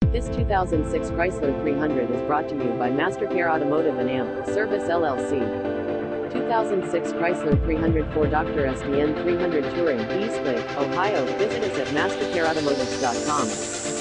This 2006 Chrysler 300 is brought to you by Mastercare Automotive and AMP Service LLC. 2006 Chrysler 300 for Dr. SDN 300 Touring, Eastlake, Ohio. Visit us at mastercareautomotives.com.